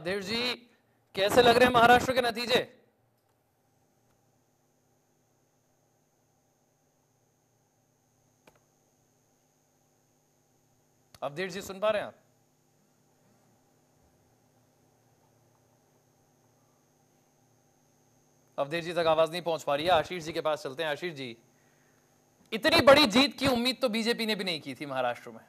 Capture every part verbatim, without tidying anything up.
देव जी, कैसे लग रहे हैं महाराष्ट्र के नतीजे? अवधेश जी सुन पा रहे हैं आप? अवधेश जी तक आवाज नहीं पहुंच पा रही है। आशीष जी के पास चलते हैं। आशीष जी, इतनी बड़ी जीत की उम्मीद तो बीजेपी ने भी नहीं की थी महाराष्ट्र में।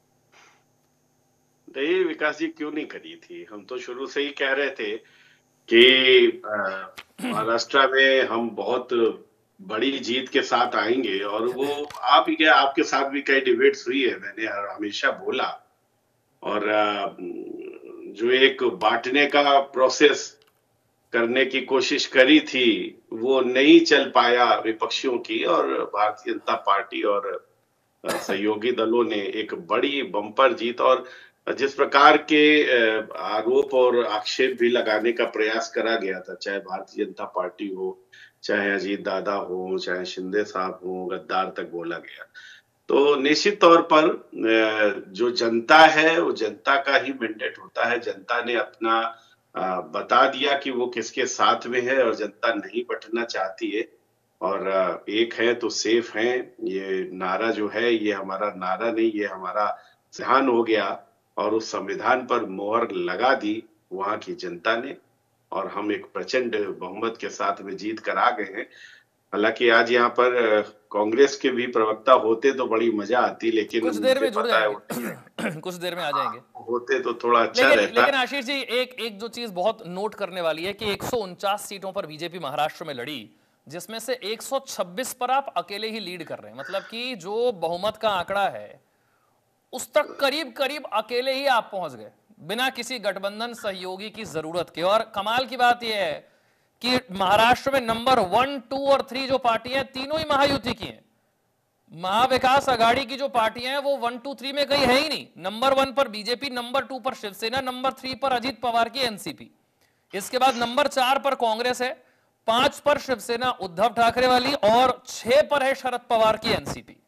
नहीं विकास जी, क्यों नहीं करी थी? हम तो शुरू से ही कह रहे थे कि महाराष्ट्र में हम बहुत बड़ी जीत के साथ आएंगे, और वो आप ही क्या, आपके साथ भी कई डिबेट्स हुई है, मैंने हमेशा बोला। और जो एक बांटने का प्रोसेस करने की कोशिश करी थी, वो नहीं चल पाया विपक्षियों की, और भारतीय जनता पार्टी और सहयोगी दलों ने एक बड़ी बम्पर जीत, और जिस प्रकार के आरोप और आक्षेप भी लगाने का प्रयास करा गया था, चाहे भारतीय जनता पार्टी हो, चाहे अजीत दादा हो, चाहे शिंदे साहब हो, गद्दार तक बोला गया, तो निश्चित तौर पर जो जनता है वो जनता का ही मैंडेट होता है। जनता ने अपना बता दिया कि वो किसके साथ में है, और जनता नहीं बंटना चाहती है। और एक है तो सेफ है, ये नारा जो है, ये हमारा नारा नहीं, ये हमारा संविधान हो गया, और उस संविधान पर मोहर लगा दी वहां की जनता ने, और हम एक प्रचंड बहुमत के साथ में जीत कर आ गए हैं। हालांकि आज यहाँ पर कांग्रेस के भी प्रवक्ता होते तो बड़ी मजा आती, लेकिन कुछ देर में जुड़ जाएंगे कुछ देर में आ जाएंगे। होते तो थोड़ा अच्छा लेकिन, रहता। लेकिन आशीष जी, एक एक जो चीज बहुत नोट करने वाली है कि एक सौ उनचास सीटों पर बीजेपी महाराष्ट्र में लड़ी, जिसमें से एक सौ छब्बीस पर आप अकेले ही लीड कर रहे हैं। मतलब कि जो बहुमत का आंकड़ा है उस तक करीब करीब अकेले ही आप पहुंच गए, बिना किसी गठबंधन सहयोगी की जरूरत के। और कमाल की बात यह है कि महाराष्ट्र में नंबर वन, टू और थ्री जो पार्टियां, तीनों ही महायुति की हैं। महाविकास आघाड़ी की जो पार्टियां हैं वो वन टू थ्री में कहीं है ही नहीं। नंबर वन पर बीजेपी, नंबर टू पर शिवसेना, नंबर थ्री पर अजीत पवार की एनसीपी, इसके बाद नंबर चार पर कांग्रेस है, पांच पर शिवसेना उद्धव ठाकरे वाली, और छह पर है शरद पवार की एनसीपी।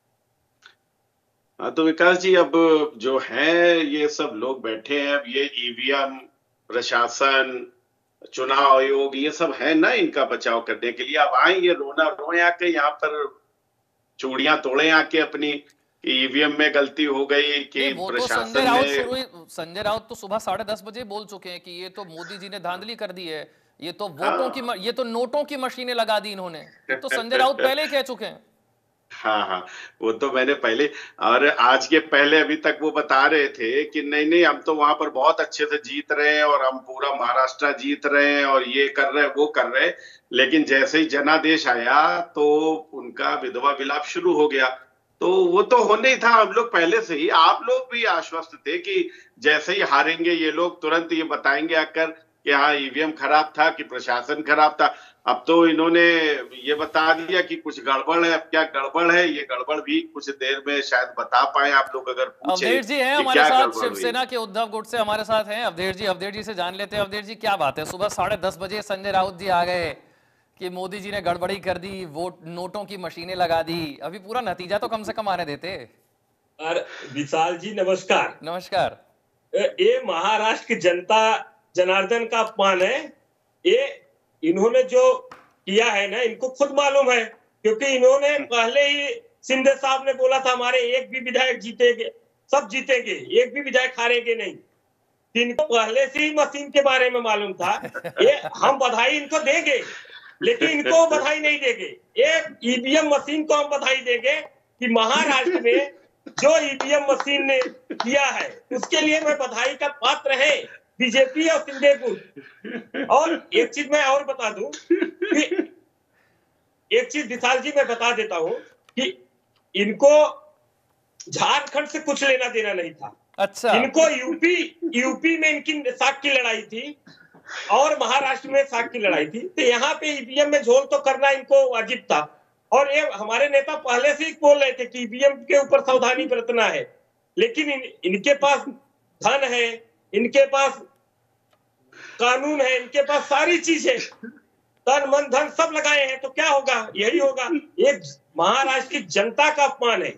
हाँ तो विकास जी, अब जो है ये सब लोग बैठे हैं, अब ये ईवीएम, प्रशासन, चुनाव आयोग, ये सब है ना इनका बचाव करने के लिए। अब आएंगे रोना रोए आके यहाँ पर, चूड़ियां तोड़े आके अपनी, ईवीएम में गलती हो गई कि प्रशासन संजय राउत शुरू संजय राउत तो सुबह साढ़े दस बजे बोल चुके हैं कि ये तो मोदी जी ने धांधली कर दी है, ये तो वोटों की म, ये तो नोटों की मशीनें लगा दी इन्होंने। तो संजय राउत पहले ही कह चुके हैं। हाँ हाँ, वो तो मैंने पहले, और आज के पहले अभी तक वो बता रहे थे कि नहीं नहीं, हम तो वहां पर बहुत अच्छे से जीत रहे हैं, और हम पूरा महाराष्ट्र जीत रहे हैं, और ये कर रहे हैं, वो कर रहे हैं। लेकिन जैसे ही जनादेश आया तो उनका विधवा विलाप शुरू हो गया। तो वो तो होने ही था, हम लोग पहले से ही, आप लोग भी आश्वस्त थे कि जैसे ही हारेंगे ये लोग तुरंत ये बताएंगे आकर कि हाँ ईवीएम खराब था, कि प्रशासन खराब था। अब तो इन्होंने ये बता दिया कि कुछ गड़बड़ है। अब क्या गड़बड़ है, ये गड़बड़ भी कुछ देर में शायद बता पाए आप लोग, अगर पूछे। अवधेश जी हैं हमारे साथ, शिवसेना के उद्धव गुटसे हमारे साथ हैं। अवधेश जी, अवधेश जी से जान लेते हैं। अवधेश जी, क्या बात है, सुबह साढ़े दस बजे संजय राउत जी आ गए कि मोदी जी ने गड़बड़ी कर दी, वोट नोटों की मशीनें लगा दी। अभी पूरा नतीजा तो कम से कम आने देते। और विशाल जी नमस्कार। नमस्कार। ये महाराष्ट्र की जनता जनार्दन का अपमान है। ये इन्होंने जो किया है ना, इनको खुद मालूम है, क्योंकि इन्होंने पहले ही, शिंदे साहब ने बोला था हमारे एक भी विधायक जीतेंगे, सब जीतेंगे, एक भी विधायक हारेंगे नहीं। इनको पहले से ही मशीन के बारे में मालूम था। ये हम बधाई इनको देंगे, लेकिन इनको बधाई नहीं देंगे। एक ईवीएम मशीन को हम बधाई देंगे कि महाराष्ट्र में जो ईवीएम मशीन ने किया है उसके लिए मैं बधाई का पात्र है बीजेपी और शिंदे गुट। और एक चीज मैं और बता दूं कि एक चीज विशाल जी मैं बता देता हूं कि इनको झारखंड से कुछ लेना देना नहीं था। अच्छा। इनको यूपी यूपी में इनकी साख की लड़ाई थी, और महाराष्ट्र में साख की लड़ाई थी। तो यहाँ पे ईवीएम में झोल तो करना इनको वाजिब था। और ये हमारे नेता पहले से ही बोल रहे थे कि ईवीएम के ऊपर सावधानी बरतना है। लेकिन इन, इनके पास धन है, इनके पास कानून है, इनके पास सारी चीज है, तन मन धन सब लगाए हैं, तो क्या होगा? यही होगा। एक महाराष्ट्र की जनता का अपमान है।